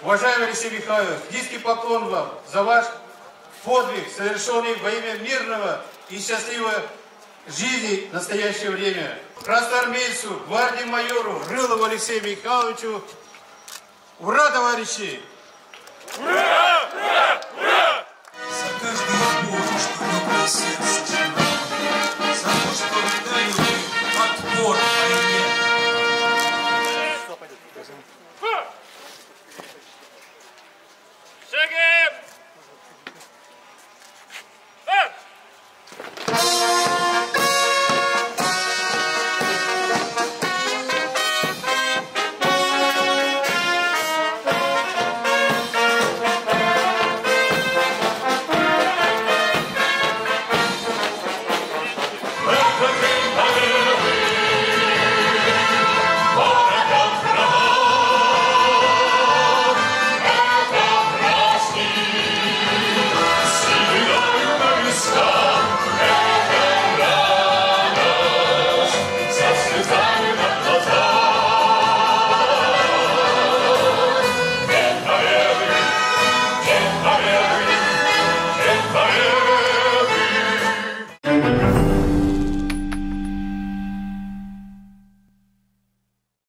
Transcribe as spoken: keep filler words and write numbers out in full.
Уважаемый Алексей Михайлович, низкий поклон вам за ваш подвиг, совершенный во имя мирного и счастливой жизни в настоящее время. Красноармейцу, гвардии майору Рылову Алексею Михайловичу. Ура, товарищи! Ура! Ура!